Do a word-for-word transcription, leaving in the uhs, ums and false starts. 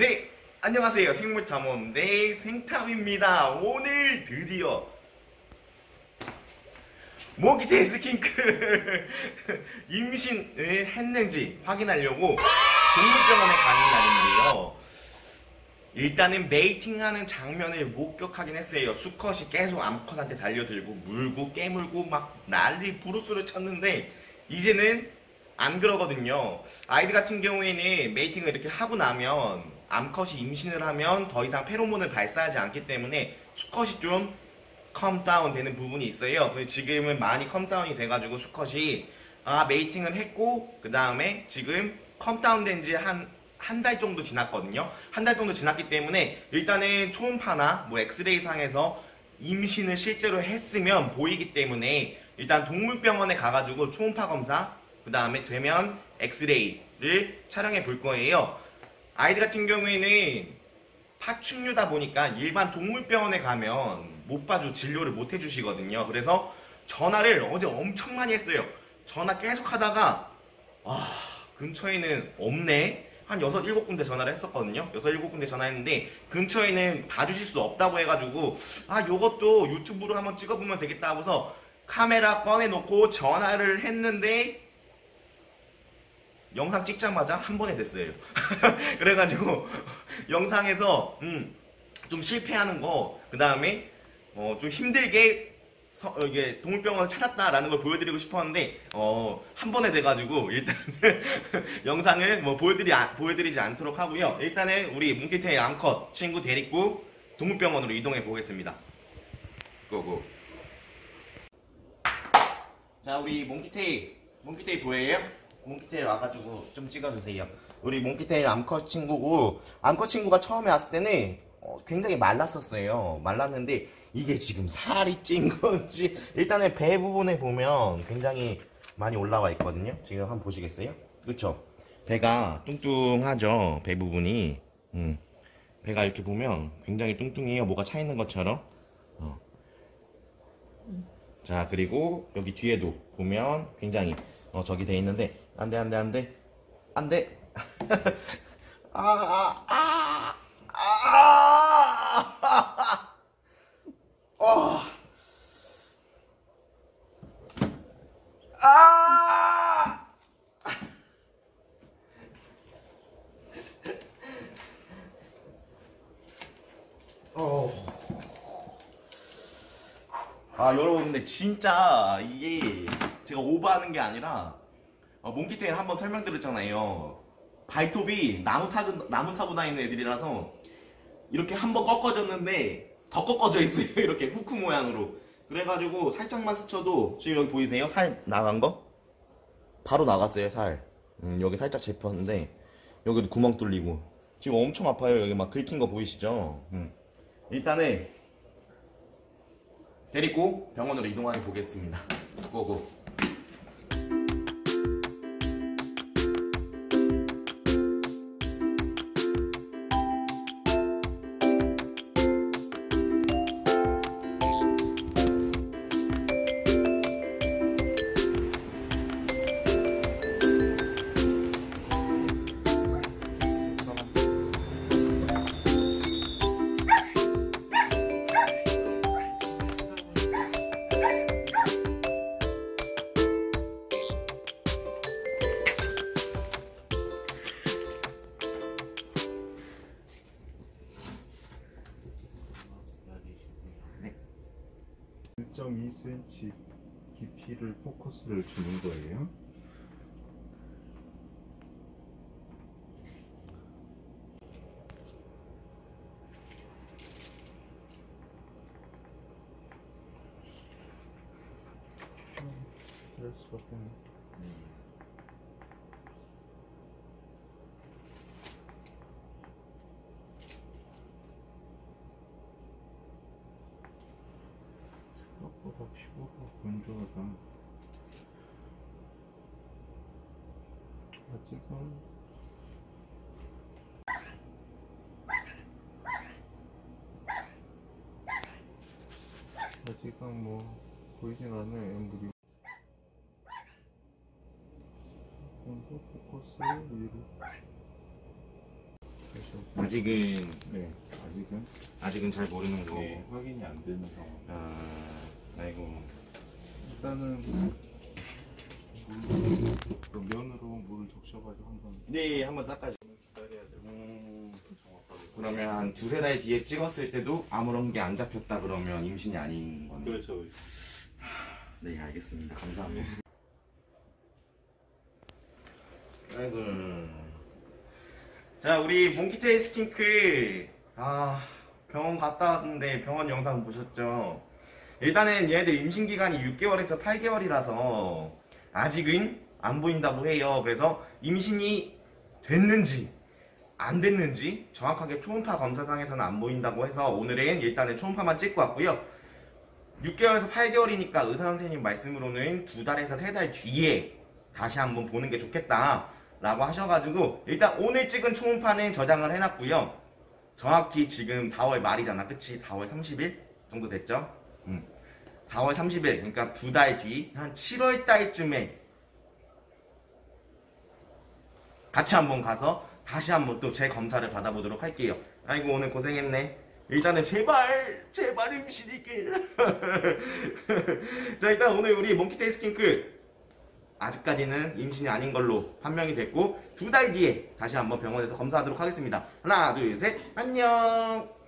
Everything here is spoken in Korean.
네, 안녕하세요. 생물탐험대 생탐입니다. 오늘 드디어 모기테 스킨크 임신을 했는지 확인하려고 동물병원에 가는 날인데요. 일단은 메이팅하는 장면을 목격하긴 했어요. 수컷이 계속 암컷한테 달려들고 물고 깨물고 막 난리 부르스를 쳤는데 이제는 안 그러거든요. 아이들 같은 경우에는 메이팅을 이렇게 하고 나면 암컷이 임신을 하면 더 이상 페로몬을 발사하지 않기 때문에 수컷이 좀 컴다운 되는 부분이 있어요. 지금은 많이 컴다운이 돼가지고 수컷이 아 메이팅을 했고 그 다음에 지금 컴다운 된 지 한 한 달 정도 지났거든요. 한 달 정도 지났기 때문에 일단은 초음파나 뭐 엑스레이 상에서 임신을 실제로 했으면 보이기 때문에 일단 동물병원에 가가지고 초음파 검사 그 다음에 되면 엑스레이를 촬영해 볼 거예요. 아이들 같은 경우에는 파충류다 보니까 일반 동물병원에 가면 못 봐주 진료를 못 해주시거든요. 그래서 전화를 어제 엄청 많이 했어요. 전화 계속 하다가 아 근처에는 없네. 한 여섯, 일곱 군데 전화를 했었거든요. 여섯, 일곱 군데 전화했는데 근처에는 봐주실 수 없다고 해가지고 아 요것도 유튜브로 한번 찍어보면 되겠다 하고서 카메라 꺼내놓고 전화를 했는데 영상 찍자마자 한 번에 됐어요. 그래가지고 영상에서 음, 좀 실패하는 거, 그 다음에 어, 좀 힘들게 서, 이게 동물병원을 찾았다라는 걸 보여드리고 싶었는데 어, 한 번에 돼가지고 일단 영상을 뭐 보여드리, 보여드리지 않도록 하고요. 일단은 우리 몽키테일 암컷 친구 데리고 동물병원으로 이동해 보겠습니다. 고고. 자, 우리 몽키테일 몽키테일 보여요? 몽키테일 와가지고 좀 찍어주세요. 우리 몽키테일 암컷 친구고, 암컷 친구가 처음에 왔을 때는 어, 굉장히 말랐었어요. 말랐는데 이게 지금 살이 찐 건지 일단은 배 부분에 보면 굉장히 많이 올라와 있거든요. 지금 한번 보시겠어요? 그쵸? 배가 뚱뚱하죠. 배 부분이 음. 배가 이렇게 보면 굉장히 뚱뚱해요. 뭐가 차 있는 것처럼. 어. 자, 그리고 여기 뒤에도 보면 굉장히 어 저기 돼 있는데 안돼 안돼 안돼 안돼 아아아아 어. 아! 어. 아 여러분 근데 진짜 이게 제가 오버하는 게 아니라 어, 몽키테일 한번 설명드렸잖아요. 발톱이 나무 타고 나무 타고 다니는 애들이라서 이렇게 한번 꺾어졌는데 더 꺾어져 있어요. 이렇게 후크 모양으로. 그래가지고 살짝만 스쳐도 지금 여기 보이세요? 살 나간 거? 바로 나갔어요 살. 음, 여기 살짝 잡혔는데 여기도 구멍 뚫리고 지금 엄청 아파요. 여기 막 긁힌 거 보이시죠? 음. 일단은 데리고 병원으로 이동해 보겠습니다. 고고. 일 점 이 센티미터 깊이를 포커스를 주는 거예요. 그럴 수밖에 없네. 생각보다 피부가 건조하다. 아직은 아직은 뭐 보이진 않아요. 엠브리오. 조금 더 포커스를 위로. 네. 하셨고, 아직은 네, 아직은 아직은 잘 모르는 거. 네, 확인이 안 되는 상황. 아, 아이고. 일단은 물, 그 면으로 물을 적셔가지고 한번 네, 한번 닦아줘. 기다려야 되고 음, 정확하게. 그러면 한 두세 달 뒤에 찍었을 때도 아무런 게 안 잡혔다 그러면 임신이 아닌 거네. 그렇죠. 네, 알겠습니다. 감사합니다. 아이고. 자, 우리 몽키테일 스킨크. 아, 병원 갔다 왔는데 병원 영상 보셨죠? 일단은 얘네들 임신 기간이 육 개월에서 팔 개월이라서 아직은 안 보인다고 해요. 그래서 임신이 됐는지 안 됐는지 정확하게 초음파 검사상에서는 안 보인다고 해서 오늘은 일단은 초음파만 찍고 왔고요. 육 개월에서 팔 개월이니까 의사 선생님 말씀으로는 두 달에서 세 달 뒤에 다시 한번 보는 게 좋겠다 라고 하셔가지고 일단 오늘 찍은 초음파는 저장을 해놨고요. 정확히 지금 사월 말이잖아, 그치? 사월 삼십일 정도 됐죠? 음. 사월 삼십일, 그러니까 두 달 뒤, 한 칠월 달쯤에 같이 한번 가서 다시 한번 또 재검사를 받아보도록 할게요. 아이고, 오늘 고생했네. 일단은 제발 제발 임신이길. 자, 일단 오늘 우리 몽키테일 스킨크 아직까지는 임신이 아닌 걸로 판명이 됐고 두 달 뒤에 다시 한번 병원에서 검사하도록 하겠습니다. 하나 둘 셋, 안녕.